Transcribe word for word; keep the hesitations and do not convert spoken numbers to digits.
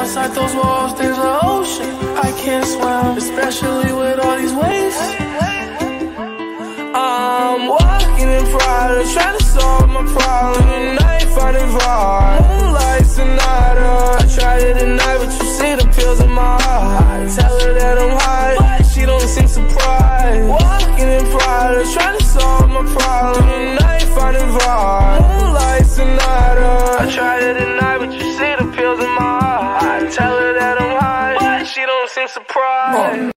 Outside those walls, there's an ocean. I can't swim, especially with all these waves. I'm walking in pride, trying to solve my problem. Through the night, finding vibe. Moonlight Sonata. I tried it at night, but you see the pills in my eyes. I tell her that I'm high, but she don't seem surprised. Walking in pride, trying to solve my problem. Through the night, finding vibe. Moonlight Sonata. I tried it at night, but you see the pills in my eyes. I tell her that I'm high, but she don't seem surprised.